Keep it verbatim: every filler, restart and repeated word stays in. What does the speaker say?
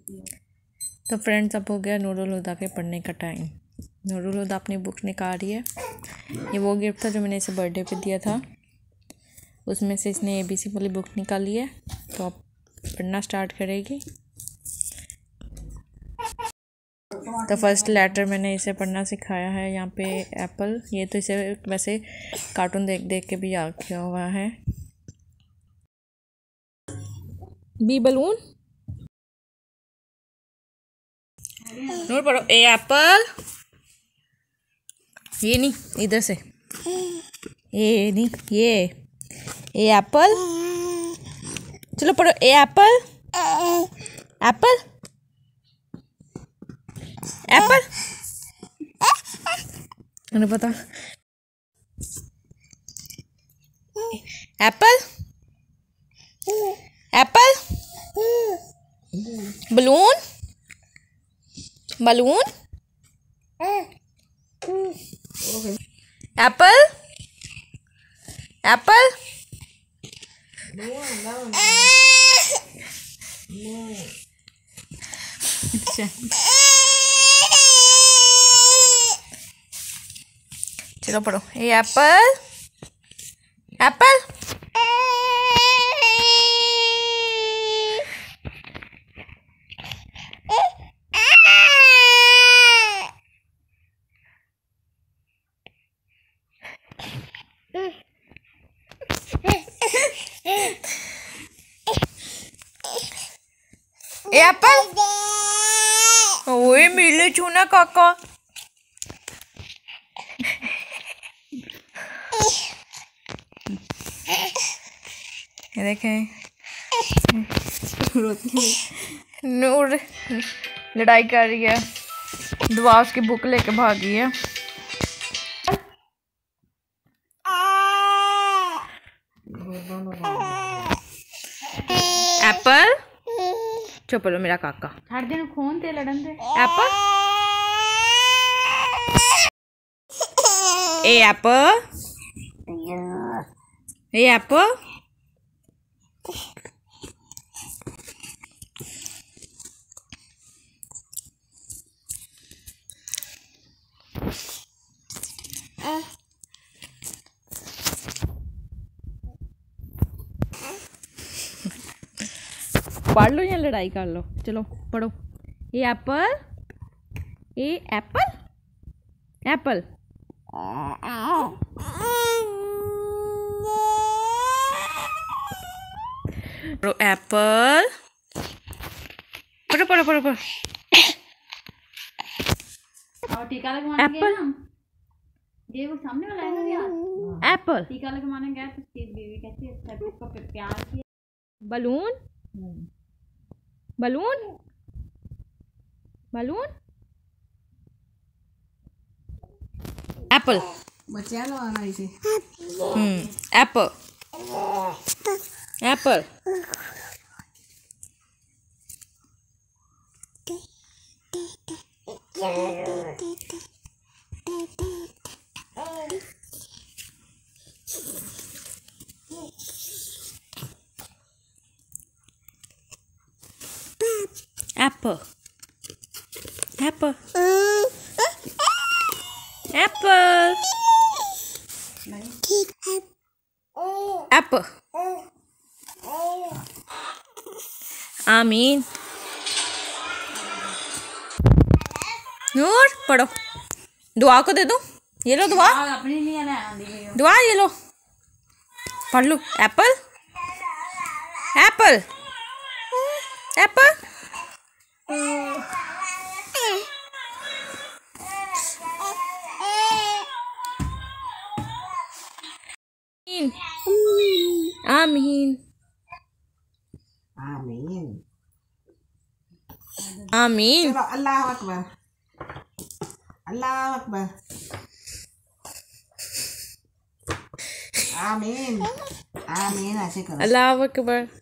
तो फ्रेंड्स, अब हो गया नूरुल हुदा के पढ़ने का टाइम। नूरुल हुदा अपनी बुक निकाल रही है। ये वो गिफ्ट था जो मैंने इसे बर्थडे पे दिया था, उसमें से इसने एबीसी वाली बुक निकाली है। तो अब पढ़ना स्टार्ट करेगी। तो फर्स्ट लेटर मैंने इसे पढ़ना सिखाया है। यहाँ पे एप्पल, ये तो इसे वैसे कार्टून देख देख के भी याद किया हुआ है। बी बलून, नोट पढ़ो। ए एप्पल, ये नहीं, इधर से, ये नहीं, ये ए एप्पल। चलो पढ़ो। ए एप्पल, एप्पल, एप्पल, उन्हें पता। Apple, apple, balloon, balloon, apple, apple, चलो पढ़ो। A apple, apple, apple. ओए मिले चूना काका। ये देखें, नूर लड़ाई कर रही है, दुआ उसकी बुक लेके भागी है। एप्पल, चुप लो मेरा काका। हर दिन खून ते लड़न दे। Apple, A apple, A apple, पढ़ लो या लड़ाई कर लो। चलो पढ़ो। A apple, A apple, apple, पढ़ो। एप्पल, पढ़ो पढ़ो पढ़ो पढ़ो। और टीका लगवाने गए ना, ये वो सामने वाला है ना यार। एप्पल, टीका लगवाने गए तो उसकी बीवी कहती है सब इसको प्यार किया। बलून, बलून, बलून, एप्पल, बच्चा लगाना इसे। Hmm, apple, apple, apple, apple, apple, apple, आमीन। नूर पढ़ो। दुआ को दे दो, ये लो दुआ, अपनी नहीं है दुआ ये लो, पढ़ लो। एप्पल, एप्पल, एप्पल, आमीन, आमीन, आमीन। चलो अल्लाह अकबर, अल्लाह अकबर, आमीन, आमीन ऐसे करो। अल्लाह अकबर।